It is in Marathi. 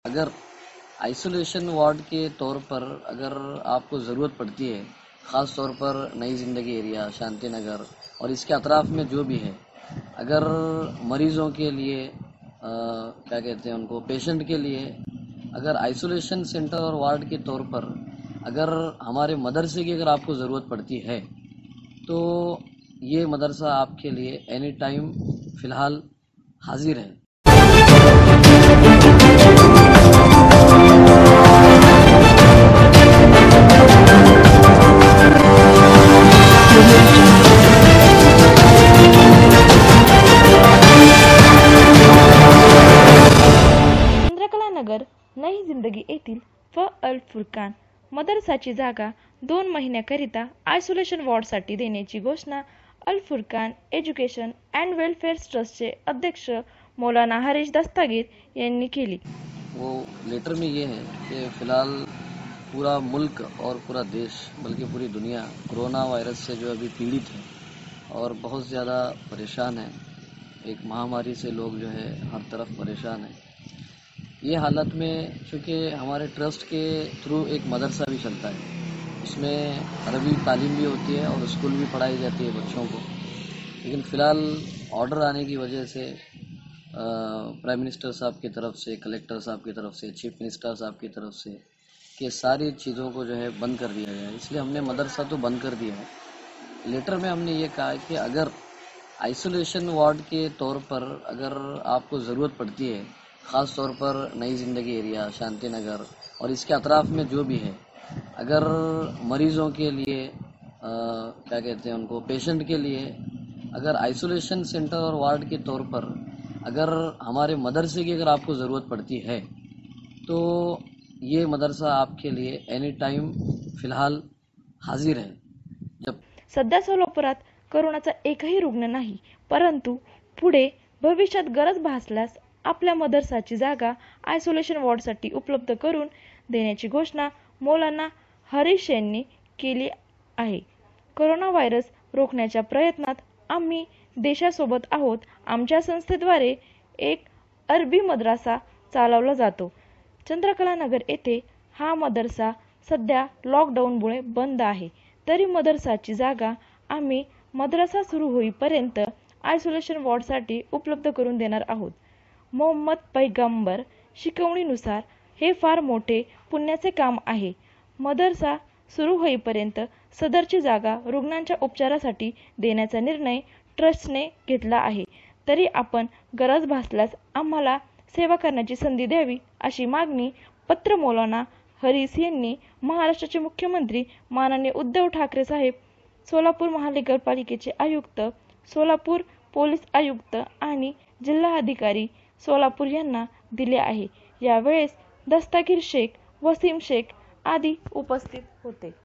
अगर आइसोलेशन वार्ड के तौर पर अगर आपको ज़रूरत पड़ती है, ख़ास तौर पर नई ज़िंदगी एरिया, शांति नगर और इसके अतराफ़ में जो भी है, अगर मरीज़ों के लिए क्या कहते हैं उनको, पेशेंट के लिए अगर आइसोलेशन सेंटर और वार्ड के तौर पर अगर हमारे मदरसे की अगर आपको ज़रूरत पड़ती है तो ये मदरसा आपके लिए एनी टाइम फ़िलहाल हाजिर है। चंद्रकला नगर नई जिंदगी येथील अल फुरकान मदरसाची जागा 2 महिन्याकरिता आयसोलेशन वॉर्डसाठी देण्याची घोषणा Al Furqan education and welfare ट्रस्टचे अध्यक्ष मौलाना हरीश दस्तगीर यांनी केली। वो लेटर में ये है कि फ़िलहाल पूरा मुल्क और पूरा देश बल्कि पूरी दुनिया कोरोना वायरस से जो अभी पीड़ित है और बहुत ज़्यादा परेशान है। एक महामारी से लोग जो है हर तरफ परेशान है। ये हालत में चूँकि हमारे ट्रस्ट के थ्रू एक मदरसा भी चलता है, उसमें अरबी तालीम भी होती है और स्कूल भी पढ़ाई जाती है बच्चों को, लेकिन फ़िलहाल ऑर्डर आने की वजह से प्राइम मिनिस्टर साहब की तरफ से, कलेक्टर साहब की तरफ से, चीफ मिनिस्टर साहब की तरफ से कि सारी चीज़ों को जो है बंद कर दिया गया है, इसलिए हमने मदरसा तो बंद कर दिया है। लेटर में हमने ये कहा है कि अगर आइसोलेशन वार्ड के तौर पर अगर आपको ज़रूरत पड़ती है, ख़ास तौर पर नई ज़िंदगी एरिया, शांति नगर और इसके अतराफ़ में जो भी है, अगर मरीज़ों के लिए क्या कहते हैं उनको, पेशेंट के लिए अगर आइसोलेशन सेंटर और वार्ड के तौर पर अगर हमारे मदरसे की अगर आपको ज़रूरत पड़ती है तो ये मदरसा आपके लिए एनी टाइम फ़िलहाल हाजिर है। जब सध्या सोलापुरात करोनाचा एकही रुग्ण नाही, परंतु पुढे भविष्यात गरज भासल्यास आपल्या मदरसाची जागा आयसोलेशन वॉर्डसाठी उपलब्ध करून देण्याची घोषणा मौलाना हरीश यांनी केली आहे। कोरोना व्हायरस रोखण्याच्या प्रयत्नात आम्ही देशासोबत आहोत। आमच्या संस्थेद्वारे एक अरबी मदरसा चालवला जातो। चंद्रकला नगर येथे हा मदरसा सध्या लॉकडाऊनमुळे बंद आहे, तरी मदरसाची जागा आम्ही मदरसा सुरू होईपर्यंत आयसोलेशन वॉर्डसाठी उपलब्ध करून देणार आहोत। मोहम्मद पैगंबर शिकवणीनुसार हे फार मोठे पुण्याचे काम आहे। मदरसा सुरू होईपर्यंत सदरची जागा रुग्णांच्या उपचारासाठी देण्याचा निर्णय ट्रस्टने घेतला आहे, तरी आपण गरज भासल्यास आम्हाला सेवा करण्याची संधी द्यावी अशी मागणी पत्र मौलाना हरीश यांनी महाराष्ट्राचे मुख्यमंत्री माननीय उद्धव ठाकरे साहेब, सोलापूर महानगरपालिकेचे आयुक्त, सोलापूर पोलीस आयुक्त आणि जिल्हाधिकारी सोलापूर यांना दिले आहे। यावेळेस दस्तगीर शेख, वसीम शेख आदी उपस्थित होते।